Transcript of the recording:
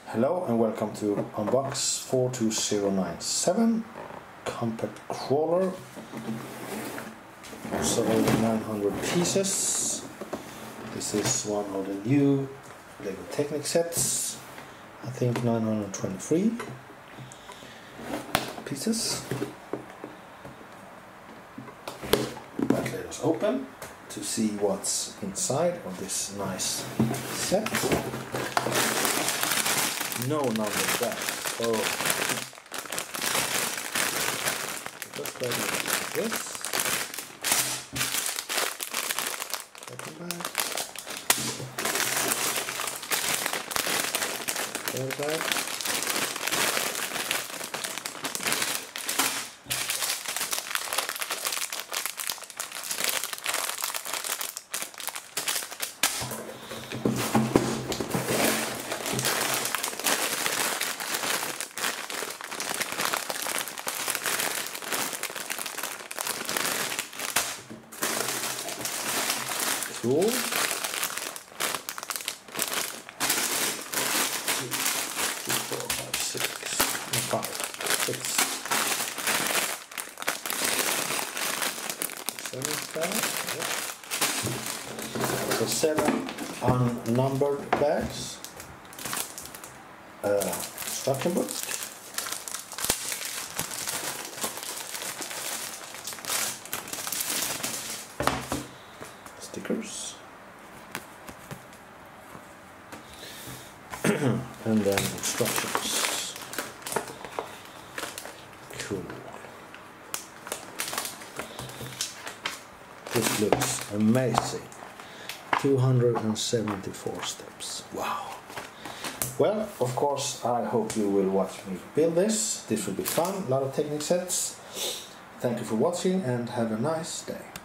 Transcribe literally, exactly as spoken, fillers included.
Hello and welcome to Unbox four two zero nine seven compact crawler. Also over nine hundred pieces. This is one of the new LEGO Technic sets. I think nine hundred twenty-three pieces. But let us open to see what's inside of this nice set. No number bags. Oh, just like this. Second bag. Third bag. Cool. Two, three, four, five, six, five, six, seven bags. So seven unnumbered bags. Uh, instruction book. Stickers. And then instructions. Cool. This looks amazing. two hundred seventy-four steps. Wow. Well, of course, I hope you will watch me build this. This will be fun. A lot of Technic sets. Thank you for watching and have a nice day.